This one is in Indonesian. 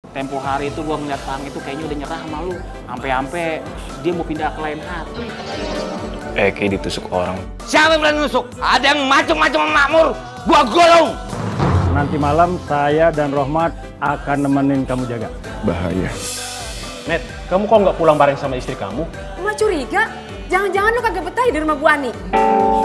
Tempo hari itu gua ngeliat Pang itu kayaknya udah nyerah sama lu. Sampai dia mau pindah ke lain hati. Kayak ditusuk orang. Siapa yang berani nusuk? Ada yang macam-macam makmur, gua gulung. Nanti malam saya dan Rohmat akan nemenin kamu jaga. Bahaya. Net, kamu kok nggak pulang bareng sama istri kamu? Mama curiga, jangan-jangan lu kagak betah di rumah Bu Ani.